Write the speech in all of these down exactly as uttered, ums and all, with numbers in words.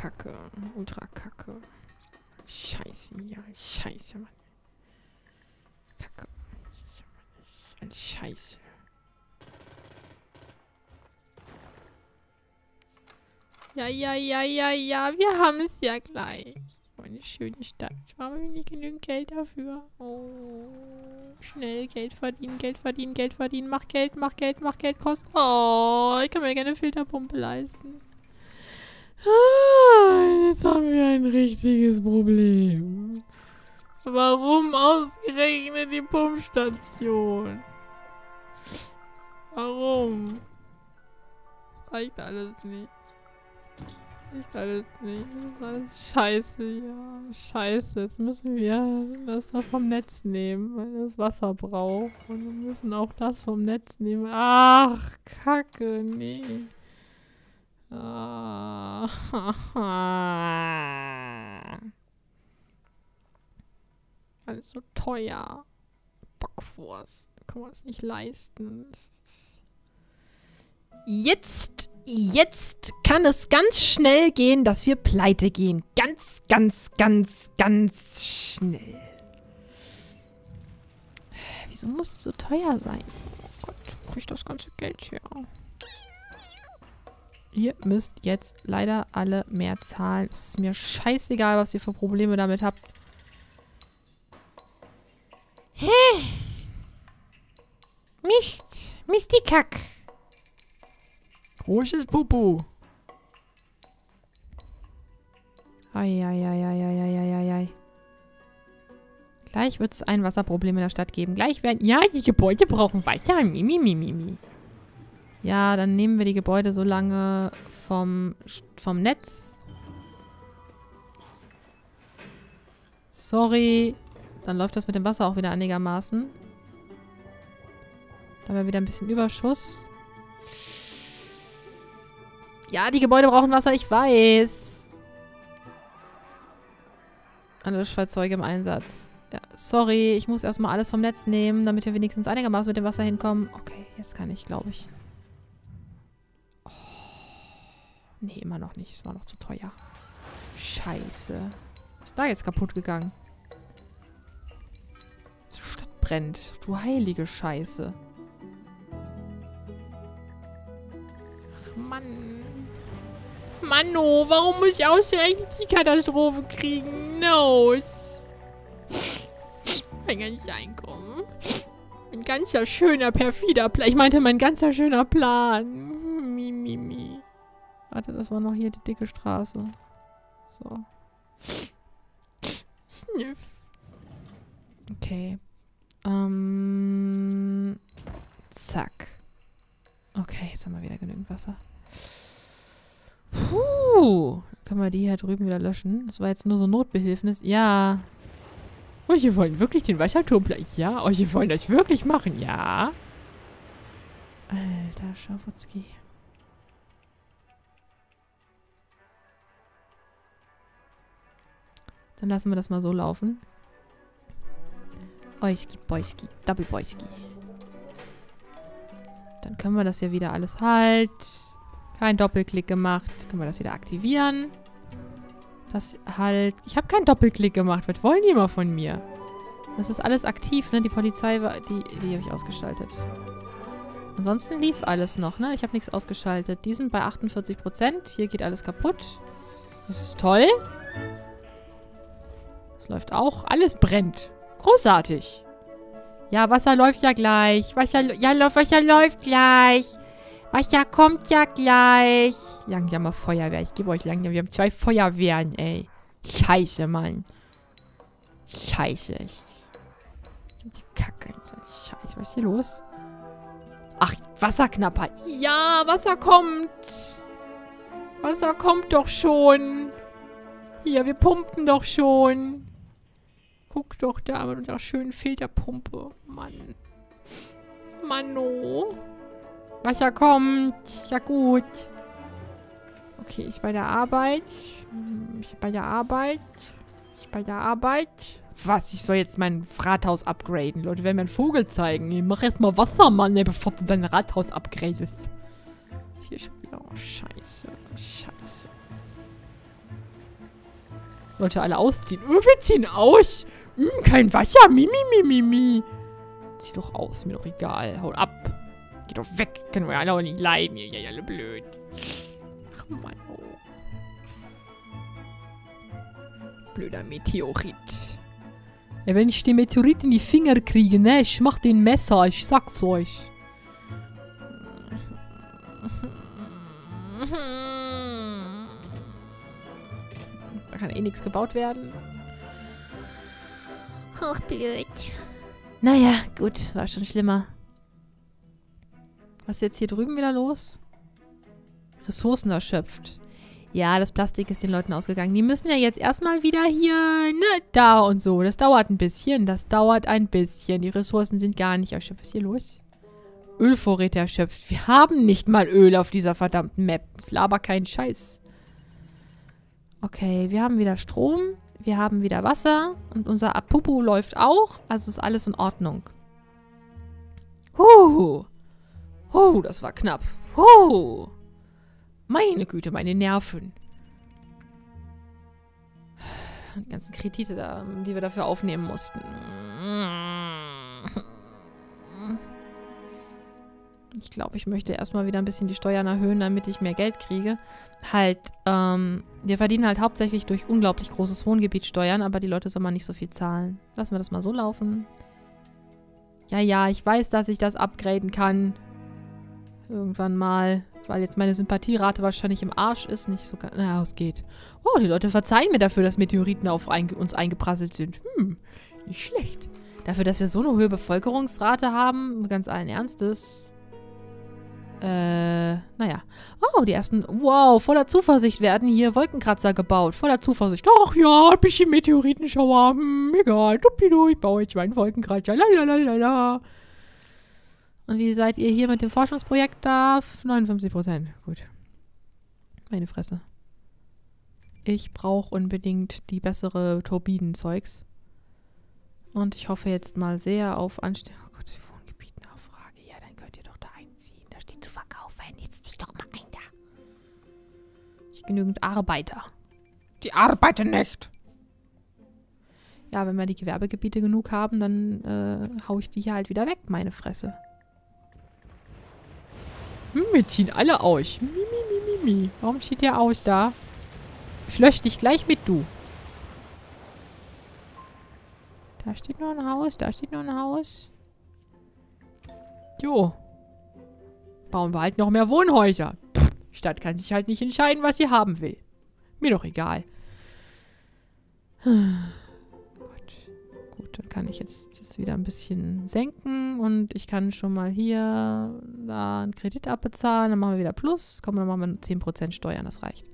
kacke. Ultra kacke. Scheiße, ja. Scheiße, Mann. Kacke. Alles Scheiße. Ja, ja, ja, ja, ja. Wir haben es ja gleich. Eine schöne Stadt. Aber wir nicht genügend Geld dafür. Oh. Schnell Geld verdienen, Geld verdienen, Geld verdienen. Mach Geld, mach Geld, mach Geld kosten. Oh, ich kann mir gerne eine Filterpumpe leisten. Ah, jetzt haben wir ein richtiges Problem. Warum ausgerechnet die Pumpstation? Warum? Reicht alles nicht. Reicht alles nicht. Das ist alles scheiße, ja. Scheiße. Jetzt müssen wir das da vom Netz nehmen, weil das Wasser braucht. Und wir müssen auch das vom Netz nehmen. Ach, Kacke, nee. Ah. Alles so teuer. Bockwurst. Können wir das nicht leisten. Das ist jetzt, jetzt kann es ganz schnell gehen, dass wir pleite gehen. Ganz, ganz, ganz, ganz schnell. Wieso muss das so teuer sein? Oh Gott, wo krieg ich das ganze Geld her? Ihr müsst jetzt leider alle mehr zahlen. Es ist mir scheißegal, was ihr für Probleme damit habt. Hä? Mist. Mistikack. Großes Pupu. Eieieiei. Gleich wird es ein Wasserproblem in der Stadt geben. Gleich werden... Ja, die Gebäude brauchen Wasser. Mimi, mimi, mimi. Ja, dann nehmen wir die Gebäude so lange vom, vom Netz. Sorry. Dann läuft das mit dem Wasser auch wieder einigermaßen. Da haben wir wieder ein bisschen Überschuss. Ja, die Gebäude brauchen Wasser, ich weiß. Alle Löschfahrzeuge im Einsatz. Ja, sorry, ich muss erstmal alles vom Netz nehmen, damit wir wenigstens einigermaßen mit dem Wasser hinkommen. Okay, jetzt kann ich, glaube ich. Oh, nee, immer noch nicht. Es war noch zu teuer. Scheiße. Was ist da jetzt kaputt gegangen? Die Stadt brennt. Du heilige Scheiße. Ach, Mann. Manno, warum muss ich ausgerechnet die Katastrophe kriegen? No. Mein ganzes Einkommen. Ein ganzer schöner, perfider Plan. Ich meinte, mein ganzer schöner Plan. Mi, mi, mi. Warte, das war noch hier die dicke Straße. So. Sniff. Okay. Ähm. Zack. Okay, jetzt haben wir wieder genügend Wasser. Puh. Können wir die hier drüben wieder löschen? Das war jetzt nur so Notbehilfnis. Ja. Oh, ihr wollt wirklich den Wasserturm... Ja. Oh, ihr wollt das wirklich machen? Ja. Alter, Schawutzki. Dann lassen wir das mal so laufen. Oiski, Boiski, Double Boiski. Dann können wir das ja wieder alles halt. Kein Doppelklick gemacht. Können wir das wieder aktivieren. Das halt... Ich habe keinen Doppelklick gemacht. Was wollen die immer von mir? Das ist alles aktiv, ne? Die Polizei war... Die, die habe ich ausgeschaltet. Ansonsten lief alles noch, ne? Ich habe nichts ausgeschaltet. Die sind bei achtundvierzig Prozent. Hier geht alles kaputt. Das ist toll. Das läuft auch. Alles brennt. Großartig. Ja, Wasser läuft ja gleich. Wasser, ja, Wasser läuft gleich. Wasser kommt ja gleich. Langsam mal Feuerwehr. Ich gebe euch langsam. Wir haben zwei Feuerwehren, ey. Scheiße, Mann. Scheiße. Die Kacke. Scheiße. Was ist hier los? Ach, Wasserknappheit. Ja, Wasser kommt. Wasser kommt doch schon. Hier, wir pumpen doch schon. Guck doch da mit unserer schönen Filterpumpe. Mann. Manno. Wasser kommt. Ja gut. Okay, ich bei der Arbeit. Ich bei der Arbeit. Ich bei der Arbeit. Was? Ich soll jetzt mein Rathaus upgraden. Leute werden mir einen Vogel zeigen. Ich mach erstmal Wasser, Mann, ey, bevor du dein Rathaus upgradest. Hier schon wieder. Oh, scheiße. Scheiße. Leute alle ausziehen. Oh, wir ziehen aus. Hm, kein Wasser. Mimi, mimi, mimi. Zieh doch aus. Mir doch egal. Haut ab. Geh doch weg. Können wir alle auch nicht leiden. Ihr seid alle blöd. Ach, Mann. Oh. Blöder Meteorit. Ja, wenn ich den Meteorit in die Finger kriege, ne? Ich mach den Messer. Ich sag's euch. Da kann eh nichts gebaut werden. Ach, blöd. Naja, gut. War schon schlimmer. Was ist jetzt hier drüben wieder los? Ressourcen erschöpft. Ja, das Plastik ist den Leuten ausgegangen. Die müssen ja jetzt erstmal wieder hier, ne, da und so. Das dauert ein bisschen. Das dauert ein bisschen. Die Ressourcen sind gar nicht erschöpft. Was ist hier los? Ölvorräte erschöpft. Wir haben nicht mal Öl auf dieser verdammten Map. Das laber keinen Scheiß. Okay, wir haben wieder Strom. Wir haben wieder Wasser. Und unser Apupu läuft auch. Also ist alles in Ordnung. Huh. Huh, das war knapp. Huh. Meine Güte, meine Nerven. Die ganzen Kredite, da, die wir dafür aufnehmen mussten. Ich glaube, ich möchte erstmal wieder ein bisschen die Steuern erhöhen, damit ich mehr Geld kriege. Halt, ähm, wir verdienen halt hauptsächlich durch unglaublich großes Wohngebiet Steuern, aber die Leute sollen mal nicht so viel zahlen. Lassen wir das mal so laufen. Ja, ja, ich weiß, dass ich das upgraden kann. Irgendwann mal. Weil jetzt meine Sympathierate wahrscheinlich im Arsch ist. Nicht so ganz... Na, es geht. Oh, die Leute verzeihen mir dafür, dass Meteoriten auf einge uns eingeprasselt sind. Hm, nicht schlecht. Dafür, dass wir so eine hohe Bevölkerungsrate haben, ganz allen Ernstes. Äh, naja. Oh, die ersten... Wow, voller Zuversicht werden hier Wolkenkratzer gebaut. Voller Zuversicht. Ach ja, ein bisschen Meteoritenschauer. Hm, egal. Duppidu, ich baue jetzt meinen Wolkenkratzer. Lalalala. Und wie seid ihr hier mit dem Forschungsprojekt da? neunundfünfzig Prozent. Gut. Meine Fresse. Ich brauche unbedingt die bessere Turbinenzeugs. Und ich hoffe jetzt mal sehr auf Anstellung. Oh Gott, die Wohngebietnachfrage. Ja, dann könnt ihr doch da einziehen. Da steht zu verkaufen. Jetzt zieh doch mal ein da. Nicht genügend Arbeiter. Die arbeiten nicht. Ja, wenn wir die Gewerbegebiete genug haben, dann äh, hau ich die hier halt wieder weg, meine Fresse. Hm, wir ziehen alle aus. Mi, mi, mi, mi, mi. Warum zieht ihr aus da? Ich lösche dich gleich mit, du. Da steht noch ein Haus, da steht noch ein Haus. Jo. Bauen wir halt noch mehr Wohnhäuser. Pff, die Stadt kann sich halt nicht entscheiden, was sie haben will. Mir doch egal. Dann kann ich jetzt das wieder ein bisschen senken und ich kann schon mal hier da einen Kredit abbezahlen. Dann machen wir wieder Plus. Komm, dann machen wir zehn Prozent Steuern, das reicht.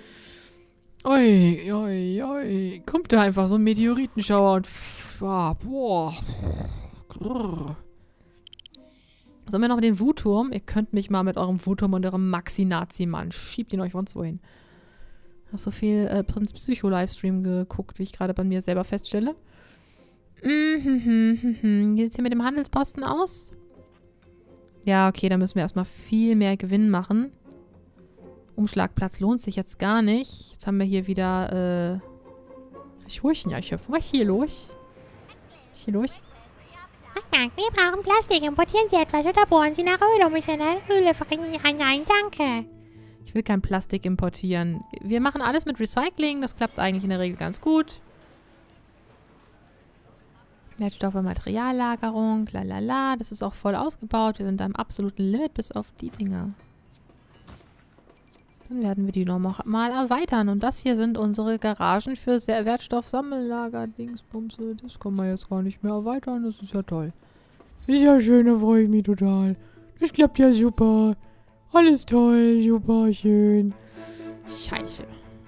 Ui, ui, ui. Kommt da einfach so ein Meteoritenschauer und... Ah, boah. Grrr. Sollen wir noch den Wutturm? Ihr könnt mich mal mit eurem Wutturm und eurem Maxi-Nazi-Mann. Schiebt ihn euch sonst wohin. Hast so viel äh, Prinz Psycho-Livestream geguckt, wie ich gerade bei mir selber feststelle. Mhm, wie sieht es hier mit dem Handelsposten aus? Ja, okay, da müssen wir erstmal viel mehr Gewinn machen. Umschlagplatz lohnt sich jetzt gar nicht. Jetzt haben wir hier wieder, äh... Ich hole ja, ich hab... Was ist hier los? Was ist hier los? Wir brauchen Plastik. Importieren Sie etwas oder bohren Sie nach Öl, um mich in eine Höhle verringern? Nein, danke. Ich will kein Plastik importieren. Wir machen alles mit Recycling. Das klappt eigentlich in der Regel ganz gut. Wertstoffe, Materiallagerung, lalala. Das ist auch voll ausgebaut. Wir sind da im absoluten Limit bis auf die Dinger. Dann werden wir die noch mal erweitern. Und das hier sind unsere Garagen für Wertstoffsammellager. Dingsbumse. Das kann man jetzt gar nicht mehr erweitern. Das ist ja toll. Das ist ja schön, da freue ich mich total. Das klappt ja super. Alles toll, super, schön. Scheiße.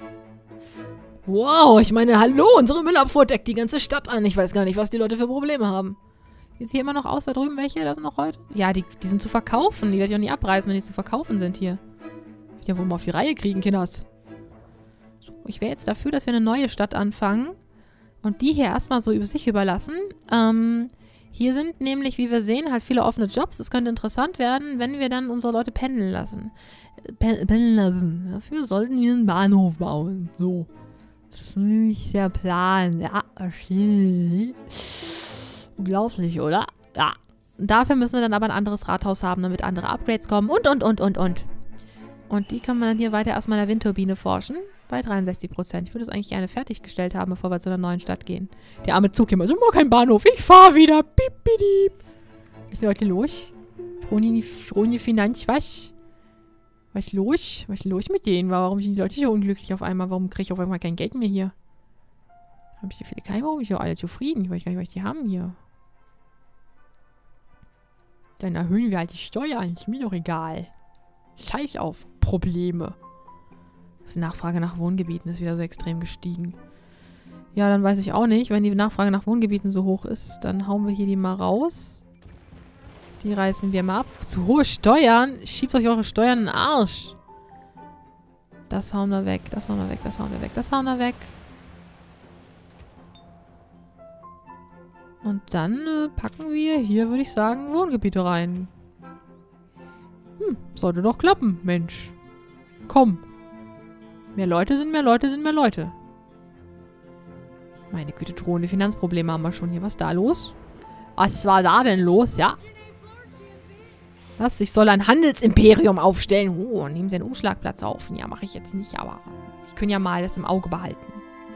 Wow, ich meine, hallo, unsere Müllabfuhr deckt die ganze Stadt an. Ich weiß gar nicht, was die Leute für Probleme haben. Ist hier immer noch aus, da drüben welche? Da sind noch heute? Ja, die, die sind zu verkaufen. Die werde ich auch nie abreißen, wenn die zu verkaufen sind hier. Ich ja wohl mal auf die Reihe kriegen, Kinders. So, ich wäre jetzt dafür, dass wir eine neue Stadt anfangen. Und die hier erstmal so über sich überlassen. Ähm, hier sind nämlich, wie wir sehen, halt viele offene Jobs. Es könnte interessant werden, wenn wir dann unsere Leute pendeln lassen. Pen pendeln lassen. Dafür sollten wir einen Bahnhof bauen. So. Das ist nicht der Plan. Ja, unglaublich, oder? Ja. Dafür müssen wir dann aber ein anderes Rathaus haben, damit andere Upgrades kommen. Und, und, und, und, und. Und die kann man dann hier weiter erstmal in der Windturbine forschen. Bei dreiundsechzig Prozent. Ich würde es eigentlich gerne fertiggestellt haben, bevor wir zu einer neuen Stadt gehen. Der arme Zug hier mal so, immer kein Bahnhof. Ich fahre wieder. Piep, piep, piep. Was ist Leute los? Troni Finanz, was? Was ist los? Was ist los mit denen? Warum sind die Leute so unglücklich auf einmal? Warum kriege ich auf einmal kein Geld mehr hier? Habe ich so viele Keime? Warum bin ich so alle zufrieden? Ich weiß gar nicht, was die haben hier. Dann erhöhen wir halt die Steuern. Ist mir doch egal. Scheiß auf Probleme. Die Nachfrage nach Wohngebieten ist wieder so extrem gestiegen. Ja, dann weiß ich auch nicht. Wenn die Nachfrage nach Wohngebieten so hoch ist, dann hauen wir hier die mal raus. Die reißen wir mal ab. Zu hohe Steuern? Schiebt euch eure Steuern in den Arsch. Das hauen wir weg. Das hauen wir weg. Das hauen wir weg. Das hauen wir weg. Und dann äh, packen wir hier, würde ich sagen, Wohngebiete rein. Hm, sollte doch klappen, Mensch. Komm. Mehr Leute sind mehr Leute sind mehr Leute. Meine Güte, drohende Finanzprobleme haben wir schon hier. Was ist da los? Was war da denn los? Ja. Was? Ich soll ein Handelsimperium aufstellen. Oh, nehmen Sie einen Umschlagplatz auf. Ja, mache ich jetzt nicht, aber ich kann ja mal das im Auge behalten.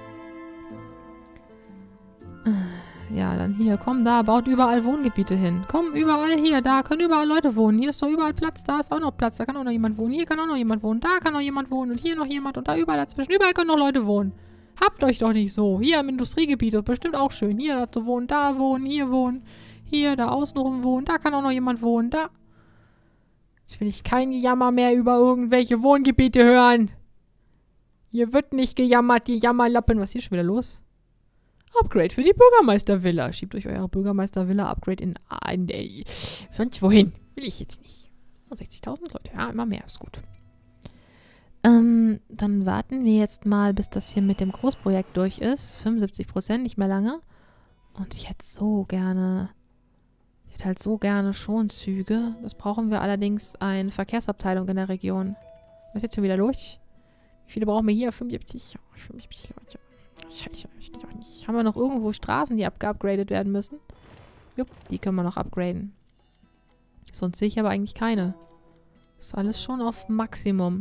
Ja, dann hier, komm, da, baut überall Wohngebiete hin. Komm, überall hier, da können überall Leute wohnen. Hier ist doch überall Platz, da ist auch noch Platz, da kann auch noch jemand wohnen. Hier kann auch noch jemand wohnen, da kann noch jemand wohnen und hier noch jemand und da überall dazwischen. Überall können noch Leute wohnen. Habt euch doch nicht so. Hier im Industriegebiet ist bestimmt auch schön. Hier da zu wohnen, da wohnen, hier wohnen. Hier, da außenrum wohnen, da kann auch noch jemand wohnen, da. Jetzt will ich kein Gejammer mehr über irgendwelche Wohngebiete hören. Hier wird nicht gejammert, die Jammerlappen. Was ist hier schon wieder los? Upgrade für die Bürgermeistervilla. Schiebt euch eure Bürgermeistervilla-Upgrade in ein... Äh, sonst wohin? Will ich jetzt nicht. sechzigtausend Leute. Ja, immer mehr. Ist gut. Ähm, dann warten wir jetzt mal, bis das hier mit dem Großprojekt durch ist. fünfundsiebzig Prozent, nicht mehr lange. Und ich hätte so gerne... Ich hätte halt so gerne schon Züge. Das brauchen wir allerdings eine Verkehrsabteilung in der Region. Was ist jetzt schon wieder los? Wie viele brauchen wir hier? fünfundsiebzig. Oh, fünfundsiebzig Leute. Scheiße, das geht doch nicht. Haben wir noch irgendwo Straßen, die abgeupgradet werden müssen? Jupp, die können wir noch upgraden. Sonst sehe ich aber eigentlich keine. Ist alles schon auf Maximum.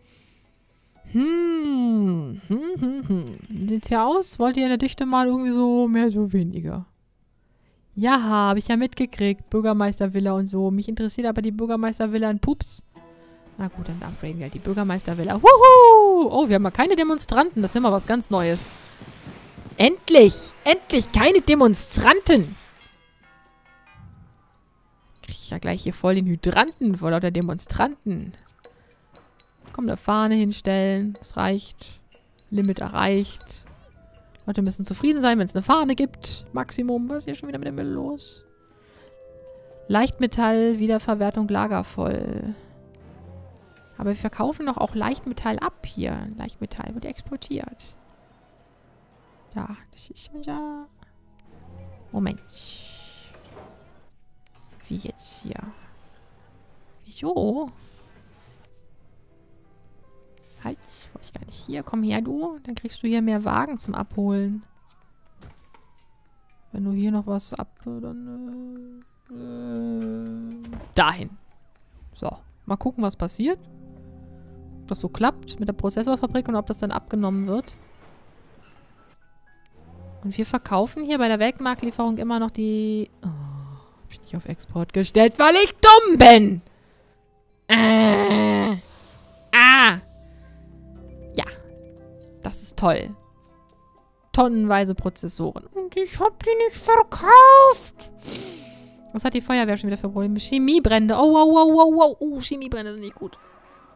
Hm. Hm, hm, hm. Sieht's hier aus? Wollt ihr in der Dichte mal irgendwie so mehr, so weniger? Ja, habe ich ja mitgekriegt. Bürgermeistervilla und so. Mich interessiert aber die Bürgermeistervilla in Pups. Na gut, dann upgraden wir halt die Bürgermeistervilla. Wuhu! Oh, wir haben mal keine Demonstranten. Das ist immer was ganz Neues. Endlich! Endlich keine Demonstranten! Krieg ich ja gleich hier voll den Hydranten vor lauter Demonstranten. Komm, eine Fahne hinstellen. Das reicht. Limit erreicht. Leute müssen zufrieden sein, wenn es eine Fahne gibt. Maximum. Was ist hier schon wieder mit dem Müll los? Leichtmetall, Wiederverwertung, lagervoll. Aber wir verkaufen doch auch Leichtmetall ab hier. Leichtmetall wird exportiert. Ja, das ist unser... Moment. Wie jetzt hier? Wieso? Halt, wollte ich gar nicht. Hier, komm her, du. Dann kriegst du hier mehr Wagen zum Abholen. Wenn du hier noch was ab... Dann... Äh, äh, dahin. So, mal gucken, was passiert. Ob das so klappt mit der Prozessorfabrik und ob das dann abgenommen wird. Und wir verkaufen hier bei der Weltmarktlieferung immer noch die... Oh, hab ich nicht auf Export gestellt, weil ich dumm bin. Äh. Ah. Ja. Das ist toll. Tonnenweise Prozessoren. Und ich hab die nicht verkauft. Was hat die Feuerwehr schon wieder für Probleme? Chemiebrände. Oh, oh, oh, oh, oh. Oh, Chemiebrände sind nicht gut.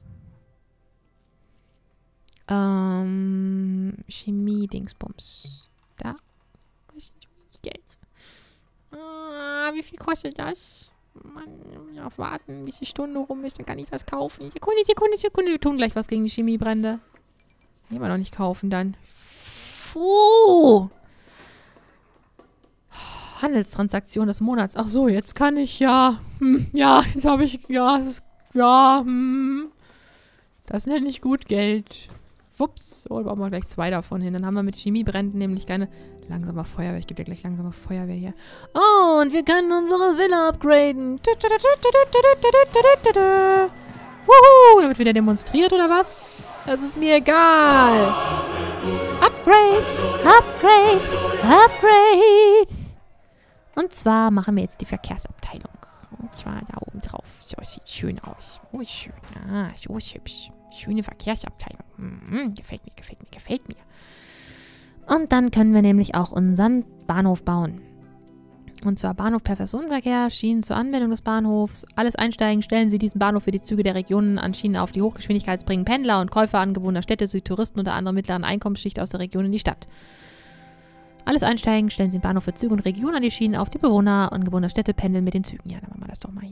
Ähm, Chemie-Dingsbums. Da. Was ist das Geld? Ah, wie viel kostet das? Mann, auf warten, bis die Stunde rum ist, dann kann ich was kaufen. Sekunde, Sekunde, Sekunde. Wir tun gleich was gegen die Chemiebrände. Kann man noch nicht kaufen dann. Puh. Handelstransaktion des Monats. Ach so, jetzt kann ich ja. Hm, ja, jetzt habe ich. Ja, das, ja, hm. Das nenne ich gut Geld. Schwupps. Oh, da brauchen wir gleich zwei davon hin. Dann haben wir mit Chemiebränden nämlich keine langsamer Feuerwehr. Ich gebe dir gleich langsame Feuerwehr hier. Oh, und wir können unsere Villa upgraden. Wuhu, damit wieder demonstriert oder was? Das ist mir egal. Upgrade, Upgrade, Upgrade. Und zwar machen wir jetzt die Verkehrsabteilung. Und zwar da oben drauf. So, sieht schön aus. Oh, schön. Ah, so ist hübsch. Schöne Verkehrsabteilung. Mhm, gefällt mir, gefällt mir, gefällt mir. Und dann können wir nämlich auch unseren Bahnhof bauen. Und zwar Bahnhof per Personenverkehr, Schienen zur Anbindung des Bahnhofs. Alles einsteigen, stellen Sie diesen Bahnhof für die Züge der Regionen an Schienen auf, die Hochgeschwindigkeit bringen Pendler und Käufer angewohnter Städte sowie Touristen unter anderem mittleren Einkommensschicht aus der Region in die Stadt. Alles einsteigen, stellen Sie den Bahnhof für Züge und Regionen an die Schienen auf, die Bewohner angewohnter Städte pendeln mit den Zügen. Ja, dann machen wir das doch mal